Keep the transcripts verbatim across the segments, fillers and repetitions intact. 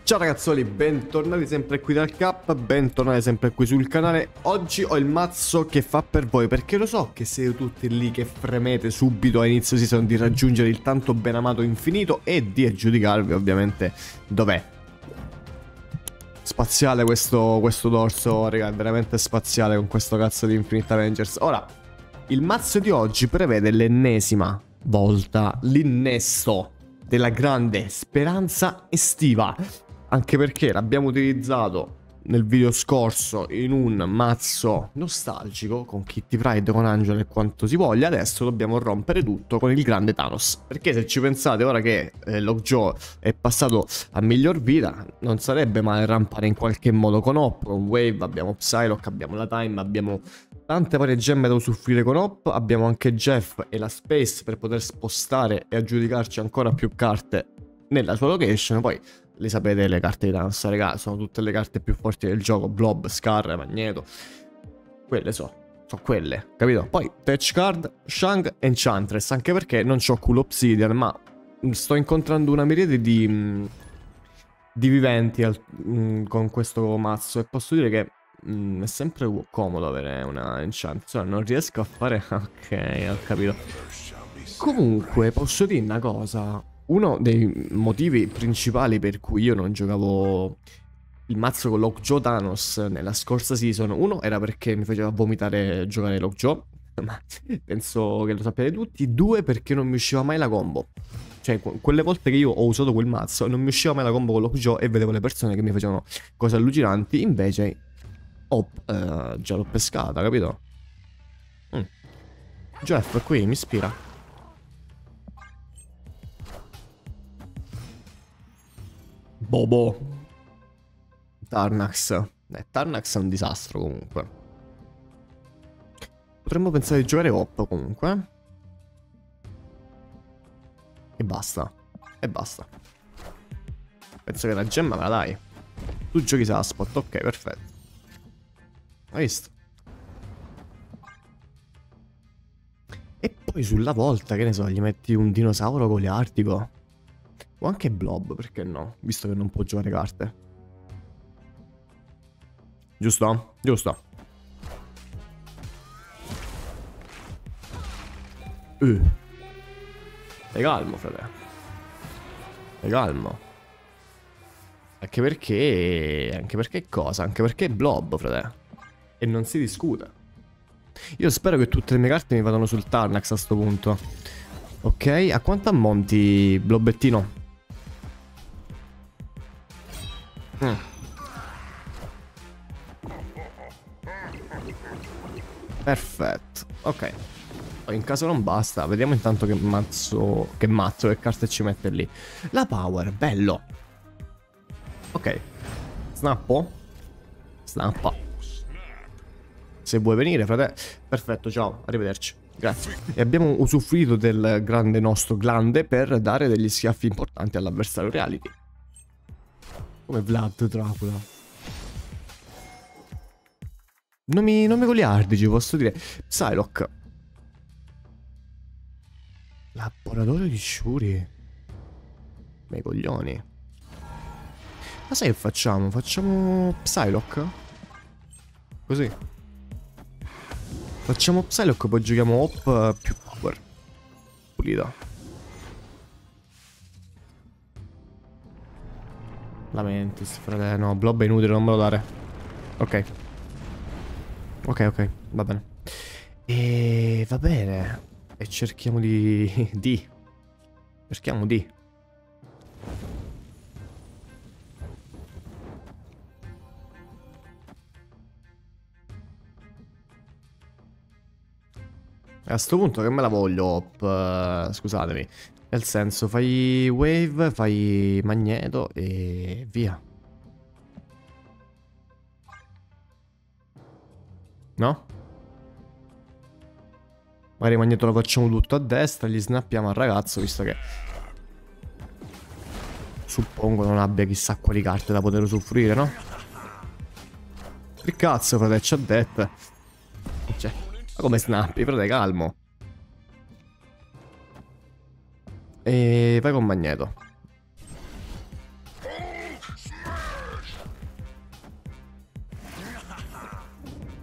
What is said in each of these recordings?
Ciao ragazzoli, bentornati sempre qui dal K, bentornati sempre qui sul canale. Oggi ho il mazzo che fa per voi, perché lo so che siete tutti lì che fremete subito a inizio season di raggiungere il tanto ben amato infinito e di aggiudicarvi ovviamente dov'è. Spaziale questo, questo dorso, raga, è veramente spaziale con questo cazzo di Infinite Avengers. Ora, il mazzo di oggi prevede l'ennesima volta l'innesto della grande speranza estiva. Anche perché l'abbiamo utilizzato nel video scorso in un mazzo nostalgico con Kitty Pryde, con Angela e quanto si voglia. Adesso dobbiamo rompere tutto con il grande Thanos. Perché se ci pensate, ora che eh, Lockjaw è passato a miglior vita, non sarebbe male rampare in qualche modo con Hop, con Wave. Abbiamo Psylocke, abbiamo la Time, abbiamo tante varie gemme da usufruire con Hop. Abbiamo anche Jeff e la Space per poter spostare e aggiudicarci ancora più carte nella sua location. Poi le sapete le carte di Thanos, raga, sono tutte le carte più forti del gioco. Blob, Scar, Magneto. Quelle so, sono quelle, capito? Poi Touch Card, Shang, Enchantress. Anche perché non c'ho Cool Obsidian, ma sto incontrando una miriade di, di viventi al, mh, con questo mazzo. E posso dire che mh, è sempre comodo avere una Enchantress. Cioè, non riesco a fare... Ok, ho capito. Comunque, posso dire una cosa. Uno dei motivi principali per cui io non giocavo il mazzo con Lockjaw Thanos nella scorsa season, uno era perché mi faceva vomitare giocare Lockjaw, ma penso che lo sappiate tutti. Due, perché non mi usciva mai la combo. Cioè, quelle volte che io ho usato quel mazzo non mi usciva mai la combo con Lockjaw e vedevo le persone che mi facevano cose allucinanti. Invece oh, eh, già l'ho pescata, capito? Mm. Jeff qui mi ispira. Bobo. Tarnax. Eh, Tarnax è un disastro comunque. Potremmo pensare di giocare Hop comunque. E basta. E basta. Penso che la gemma me la dai. Tu giochi Saspot, ok, perfetto. Hai visto? E poi sulla volta, che ne so, gli metti un dinosauro goliardico. O anche Blob, perché no? Visto che non può giocare carte. Giusto? Giusto. Uh. Stai calmo, frate. Stai calmo. Anche perché... Anche perché cosa? Anche perché è Blob, frate. E non si discute. Io spero che tutte le mie carte mi vadano sul Tarnax a sto punto. Ok, a quanto ammonti, Blobettino? Mm. Perfetto. Ok. In caso non basta, vediamo intanto che mazzo. Che mazzo, che carte ci mette lì. La power, bello. Ok. Snappo. Snappa. Se vuoi venire, frate. Perfetto, ciao, arrivederci. Grazie. E abbiamo usufruito del grande nostro glande per dare degli schiaffi importanti all'avversario reality. Come Vlad Dracula. Nomi, nomi goliardici, posso dire. Psylocke. Laboratorio di Shuri. Bei coglioni. Ma sai che facciamo? Facciamo Psylocke? Così. Facciamo Psylocke, poi giochiamo Hop più power. Pulita. Lamentis, frate. No, Blob è inutile, non me lo dare. Ok. Ok, ok, va bene. E va bene. E cerchiamo di... di. Cerchiamo di. E a sto punto che me la voglio Hop, uh, scusatemi. Nel senso, fai Wave, fai Magneto e via. No? Magari Magneto lo facciamo tutto a destra, gli snappiamo al ragazzo, visto che suppongo non abbia chissà quali carte da poter usufruire, no? Che cazzo, frate, c'ha detto. Cioè, ma come snappi, frate, calmo. E vai con Magneto.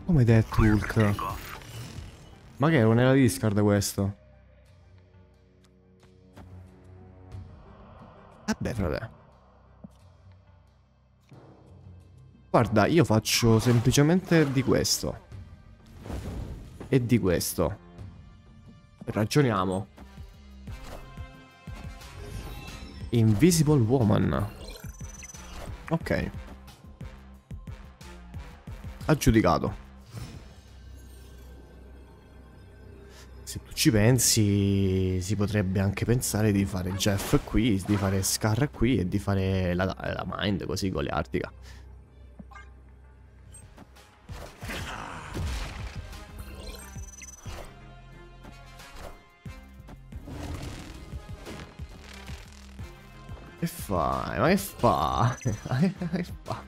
Come Deathhook? Ma che non era discard questo? Vabbè, frate. Guarda, io faccio semplicemente di questo. E di questo. Ragioniamo. Invisible Woman. Ok. Aggiudicato. Se tu ci pensi, si potrebbe anche pensare di fare Jeff qui, di fare Scar qui e di fare la, la Mind così goliardica. Che fai? Ma che fa? Che fa?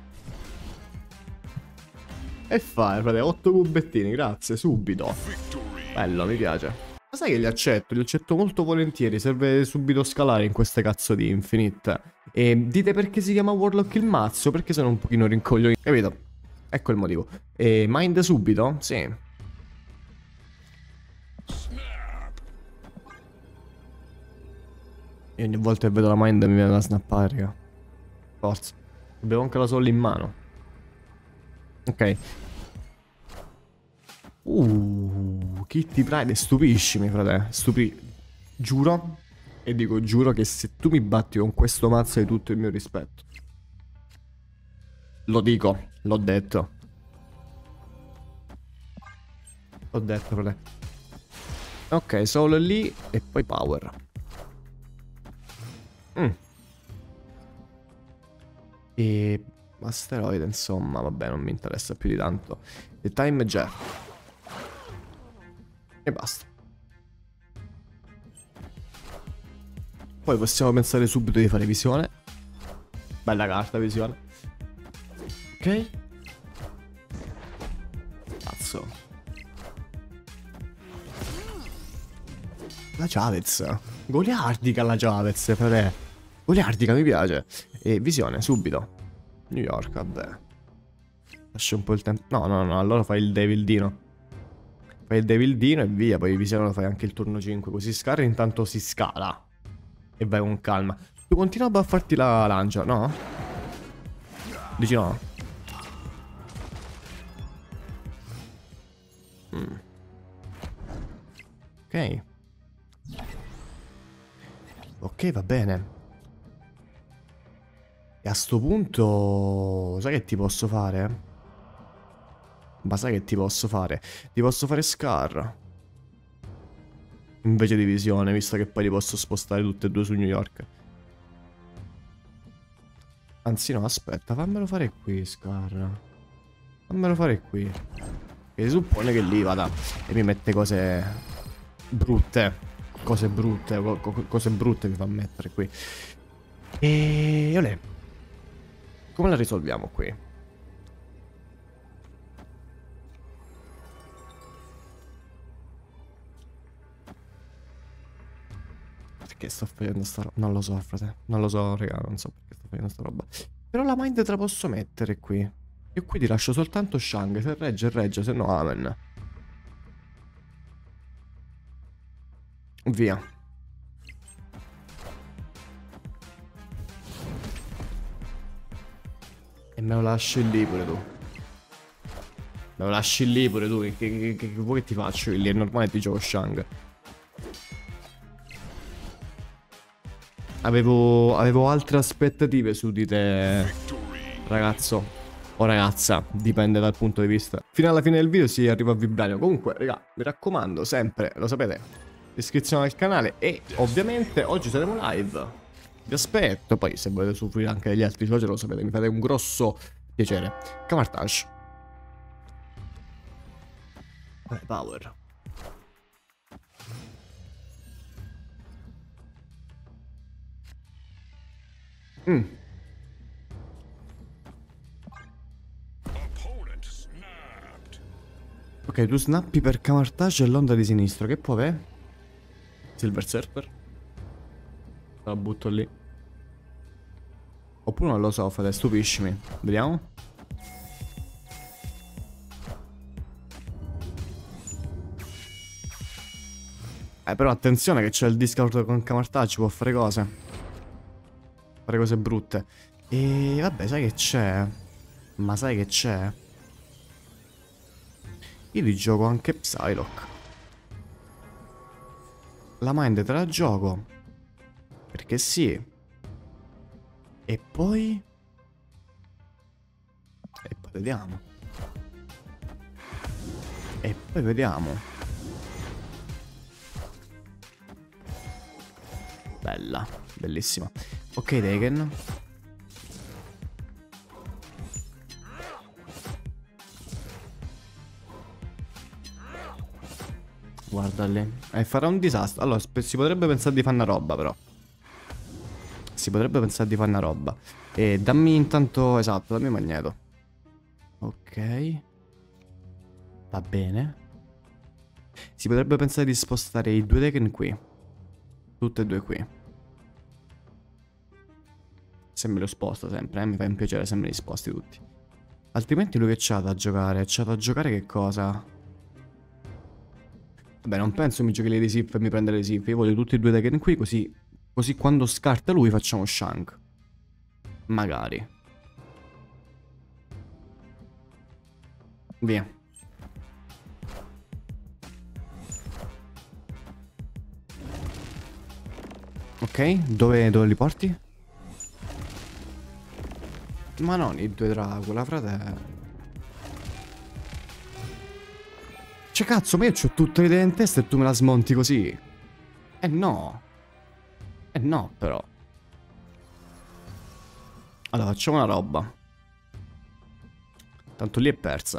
E fai, frate, otto cubettini, grazie, subito. Bello, mi piace. Ma sai che li accetto, li accetto molto volentieri, serve subito scalare in queste cazzo di Infinite. E dite perché si chiama Warlock il mazzo? Perché sono un pochino rincoglionito, capito? Ecco il motivo. E Mind subito? Sì. Io ogni volta che vedo la Mind mi viene da snappare, raga. Forza. Abbiamo anche la Soul in mano. Ok. Uh, Kitty Pride, stupiscimi, frate. Stupi... Giuro. E dico, giuro che se tu mi batti con questo mazzo hai tutto il mio rispetto. Lo dico, l'ho detto. L'ho detto, frate. Ok, Soul lì e poi Power. Mm. E... Asteroide, insomma, vabbè, non mi interessa più di tanto. The Time Jeff. E basta. Poi possiamo pensare subito di fare visione. Bella carta, visione. Ok. Cazzo. La Chavez. Goliardica la Chavez, frate. Goliardica, mi piace. E visione, subito. New York, vabbè. Lascia un po' il tempo. No, no, no, allora fai il Devil Dino. Fai il Devil Dino e via. Poi visione lo fai anche il turno cinque. Così Scar intanto si scala. E vai con calma. Tu continua a buffarti la lancia, no? Dici no? Mm. Ok. Ok, va bene. E a sto punto... Sai che ti posso fare? Ma sai che ti posso fare? Ti posso fare Scar. Invece di visione, visto che poi li posso spostare tutte e due su New York. Anzi no, aspetta, fammelo fare qui, Scar. Fammelo fare qui. E si suppone che lì vada e mi mette cose brutte. Cose brutte, co co cose brutte mi fa mettere qui. E... olè. Come la risolviamo qui? Perché sto facendo sta roba? Non lo so, frate. Non lo so, raga, non so perché sto facendo sta roba. Però la Mind te la posso mettere qui. Io qui ti lascio soltanto Shang. Se regge, regge, se no amen. Via. E me lo lasci lì pure tu. Me lo lasci lì pure tu. Che, che, che, che vuoi che ti faccio lì? È normale ti gioco Shang. Avevo, avevo altre aspettative su di te, ragazzo. O ragazza, dipende dal punto di vista. Fino alla fine del video si arriva a Vibranio. Comunque, raga, mi raccomando, sempre, lo sapete, iscrizione al canale. E ovviamente oggi saremo live. Vi aspetto. Poi se volete soffrire anche degli altri social, lo sapete, mi fate un grosso piacere. Camartage. Eh, power. Mm. Ok, tu snappi per Camartage e l'onda di sinistro. Che può avere? Silver Surfer. La butto lì. Oppure non lo so, fate, stupiscimi. Vediamo. Eh, però attenzione che c'è il Discord con Camartaggi, può fare cose. Fare cose brutte. E vabbè, sai che c'è? Ma sai che c'è? Io ti gioco anche Psylocke. La Mind te la gioco. Perché sì. E poi... E poi vediamo. E poi vediamo. Bella, bellissima. Ok, Degen. Guarda lì. E farà un disastro. Allora, si potrebbe pensare di fare una roba, però. Si potrebbe pensare di fare una roba. E dammi intanto... Esatto, dammi magneto. Ok. Va bene. Si potrebbe pensare di spostare i due Degen qui. Tutte e due qui. Se me lo sposto sempre, eh? Mi fa un piacere se me li sposti tutti. Altrimenti lui che c'ha da giocare? C'ha da giocare che cosa? Vabbè, non penso mi giochi le Resif e mi prende le Resif. Io voglio tutti e due Degen qui, così... Così quando scarta lui facciamo Shank. Magari. Via. Ok, dove, dove li porti? Ma non i due Dracula, fratello. Cioè cazzo, ma io c'ho tutte le idee in testa e tu me la smonti così. Eh no. Eh no, però. Allora, facciamo una roba. Tanto lì è persa.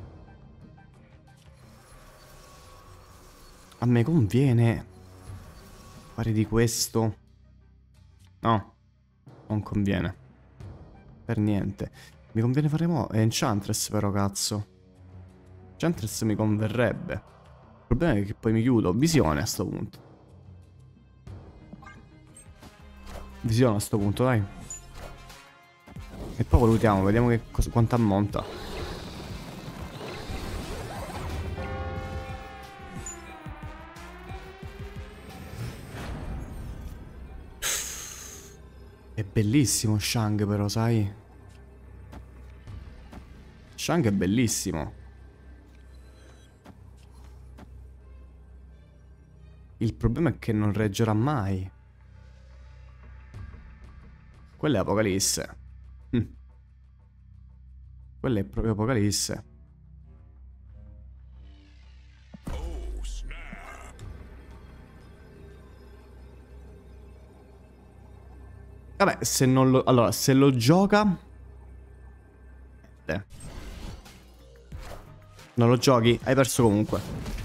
A me conviene fare di questo. No, non conviene. Per niente. Mi conviene fare mo... È Enchantress però, cazzo. Enchantress mi converrebbe. Il problema è che poi mi chiudo. Visione a sto punto. Visione a sto punto, dai. E poi valutiamo, vediamo che cosa, quanto ammonta. È bellissimo Shang però, sai? Shang è bellissimo. Il problema è che non reggerà mai. Quella è Apocalisse. Hm. Quella è proprio Apocalisse. Vabbè, se non lo... Allora, se lo gioca... Eh. Non lo giochi? Hai perso comunque.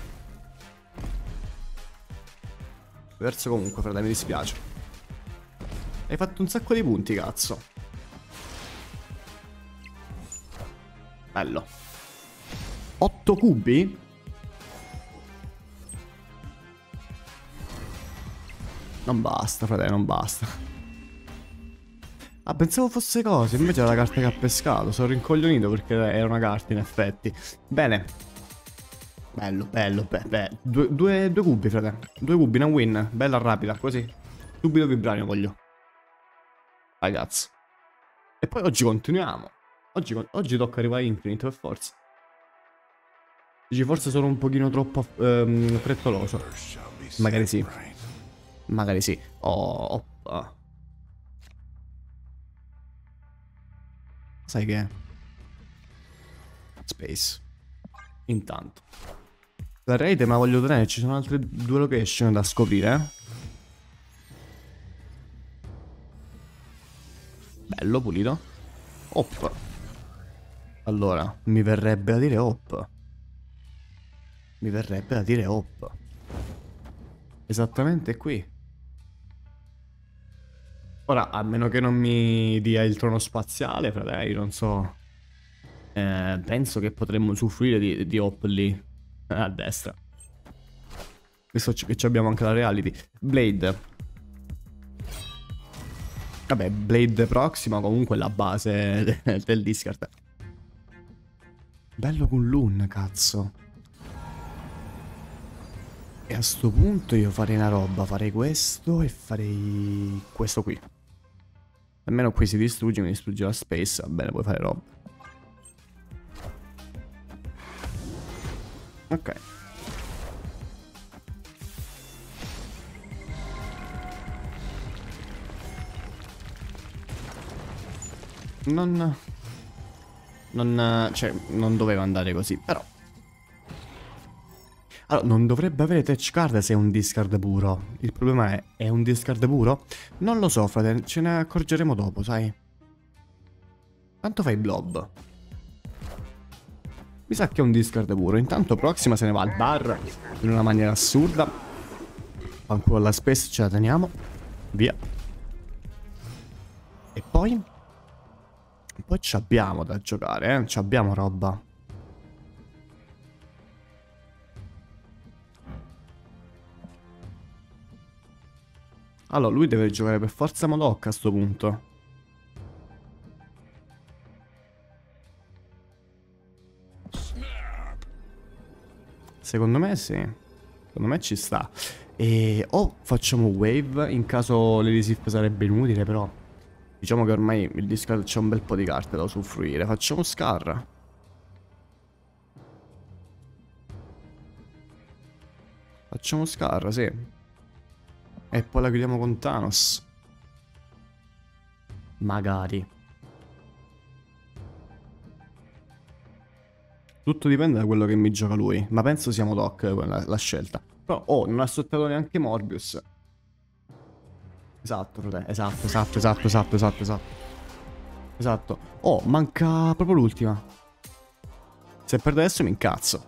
Hai perso comunque, frate, mi dispiace. Hai fatto un sacco di punti, cazzo. Bello. otto cubi? Non basta, frate, non basta. Ah, pensavo fosse cose, invece era la carta che ha pescato. Sono rincoglionito perché era una carta, in effetti. Bene. Bello, bello, be bello. Due, due, due cubi, frate. Due cubi, una win. Bella rapida, così. Subito vibranio voglio. Ragazzi. E poi oggi continuiamo. Oggi, oggi tocca arrivare a Infinite, per forza. Dici, forse sono un pochino troppo ehm, frettoloso. Magari sì. Magari sì. Oh, oh. Sai che è? Space. Intanto. La rete ma voglio tenere, ci sono altre due location da scoprire, eh? Bello, pulito. Hop. Allora, mi verrebbe da dire hop. Mi verrebbe da dire hop. Esattamente qui. Ora, a meno che non mi dia il trono spaziale, fratelli, non so. Eh, penso che potremmo usufruire di, di hop lì. A destra. Visto che abbiamo anche la reality. Blade. Vabbè, Blade prossima comunque è la base del, del discard. Bello Kunlun, cazzo. E a sto punto io farei una roba, farei questo e farei questo qui. Almeno qui si distrugge, mi distrugge la space, va bene, puoi fare roba. Ok. Non... Non... Cioè, non doveva andare così, però... Allora, non dovrebbe avere touch card se è un discard puro. Il problema è, è un discard puro? Non lo so, frate, ce ne accorgeremo dopo, sai? Tanto fai blob. Mi sa che è un discard puro. Intanto Proxima se ne va al bar in una maniera assurda. Ancora la space ce la teniamo. Via. E poi? Poi ci abbiamo da giocare, eh? Ci abbiamo roba. Allora, lui deve giocare per forza Modok a sto punto. Secondo me sì. Secondo me ci sta. E o facciamo wave in caso l'Elisif sarebbe inutile, però diciamo che ormai il discard c'è un bel po' di carte da usufruire. Facciamo Scar. Facciamo Scar, sì. E poi la chiudiamo con Thanos. Magari. Tutto dipende da quello che mi gioca lui. Ma penso sia Modok la, la scelta. Però, oh, non ha sottrato neanche Morbius. Esatto, frate. Esatto, esatto, esatto, esatto, esatto, esatto. Esatto. Oh, manca proprio l'ultima. Se perdo adesso mi incazzo.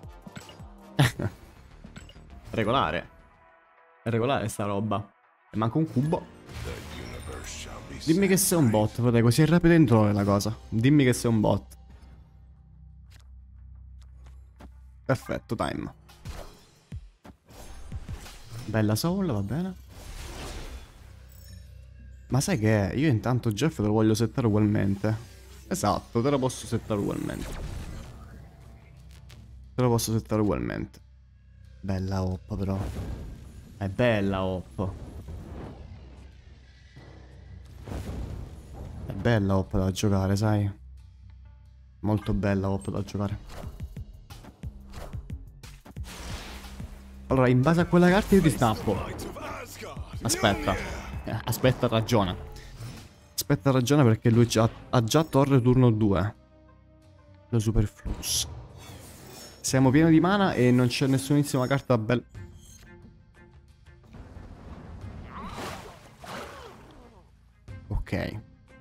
Regolare. È regolare sta roba. E manca un cubo. Dimmi che sei un bot, frate, così è rapido dentro la cosa. Dimmi che sei un bot. Perfetto, time. Bella soul, va bene. Ma sai che è? Io intanto Jeff te lo voglio settare ugualmente. Esatto, te lo posso settare ugualmente. Te lo posso settare ugualmente. Bella hop però. È bella hop. È bella hop da giocare, sai? Molto bella hop da giocare. Allora, in base a quella carta io ti snappo. Aspetta. Eh, aspetta, ragiona. Aspetta, ragiona perché lui già, ha già torre turno due. Lo superflusso. Siamo pieni di mana e non c'è nessunissima carta bella. Ok.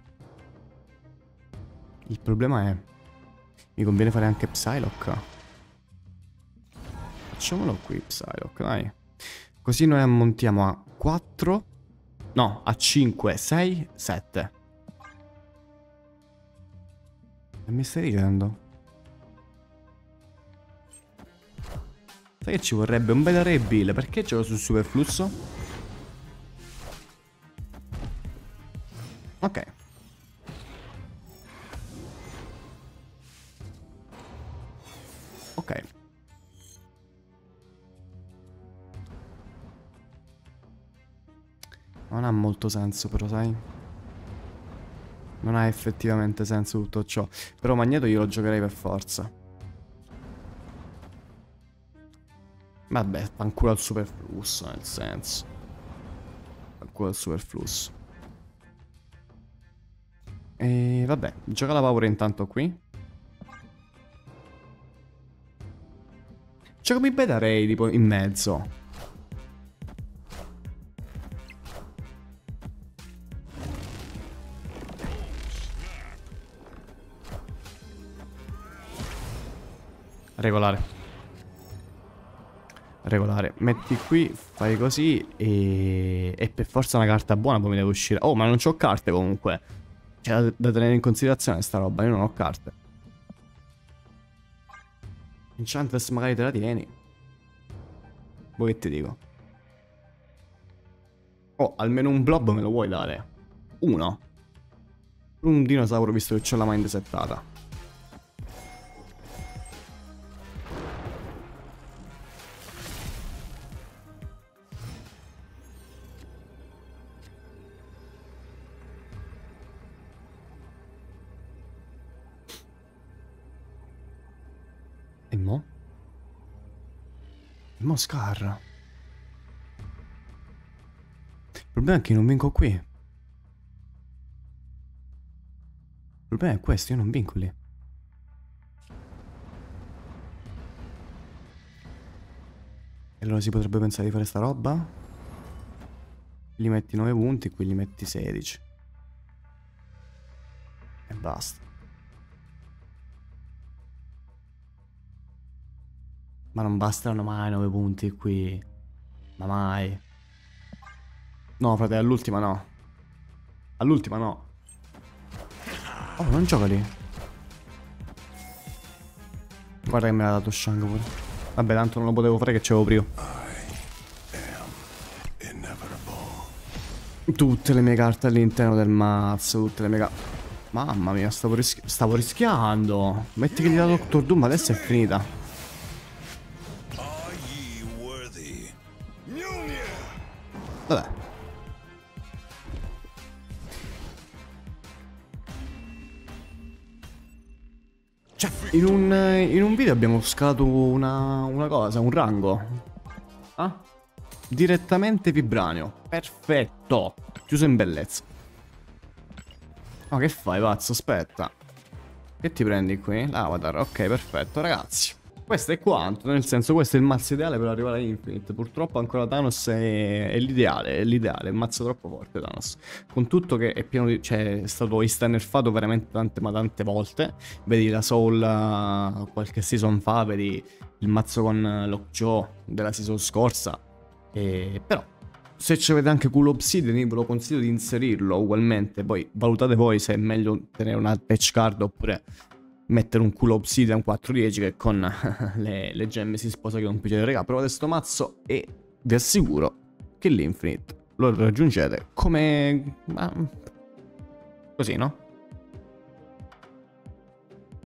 Il problema è... Mi conviene fare anche Psylocke. Facciamolo qui, Psylocke, dai. Così noi ammontiamo a quattro. No, a cinque, sei, sette. E mi stai dicendo? Sai che ci vorrebbe un bel rebuild? Perché gioco sul superflusso? Ok. Ok. Non ha molto senso però, sai? Non ha effettivamente senso tutto ciò. Però Magneto io lo giocherei per forza. Vabbè, ancora il superflusso, nel senso. Ancora il superflusso. E vabbè, gioca la paura intanto qui. Cioè come Beta Ray tipo in mezzo. Regolare. Regolare. Metti qui, fai così e... E per forza una carta buona poi mi deve uscire. Oh, ma non c'ho carte comunque. C'è da, da tenere in considerazione sta roba, io non ho carte. Enchantress magari te la tieni. Voi che ti dico? Oh, almeno un blob me lo vuoi dare? Uno. Un dinosauro visto che c'ho la mind settata. mo? E mo Scar. Il problema è che non vinco qui. Il problema è questo, io non vinco lì. E allora si potrebbe pensare di fare sta roba? Gli metti nove punti, qui gli metti sedici. E basta. Ma non basteranno mai nove punti qui. Ma mai. No, frate, all'ultima no. All'ultima no. Oh, non gioca lì. Guarda che me l'ha dato Shang pure. Vabbè, tanto non lo potevo fare che c'avevo prima. Tutte le mie carte all'interno del mazzo. Tutte le mie carte. Mamma mia, stavo, rischi stavo rischiando. Metti che gli dà Doctor Doom, adesso è finita. Vabbè. Cioè, in un, in un video abbiamo scalato una, una cosa, un rango. Ah? Direttamente Vibranio. Perfetto. Chiuso in bellezza. Ma che fai, pazzo? Aspetta. Che ti prendi qui? L'avatar. Ok, perfetto, ragazzi. Questo è quanto, nel senso questo è il mazzo ideale per arrivare a Infinite. Purtroppo ancora Thanos è, è l'ideale, è l'ideale, è un mazzo troppo forte Thanos. Con tutto che è pieno di... cioè è stato istanerfato veramente tante ma tante volte. Vedi la Soul uh, qualche season fa, vedi il mazzo con uh, Lockjaw della season scorsa. E... però se ci avete anche Cool Obsidian io ve lo consiglio di inserirlo ugualmente. Poi valutate voi se è meglio tenere una patch card oppure mettere un culo Obsidian quattro dieci che con le, le gemme si sposa che non piacere. Raga, provate sto mazzo e vi assicuro che l'Infinite lo raggiungete come... ah, così, no?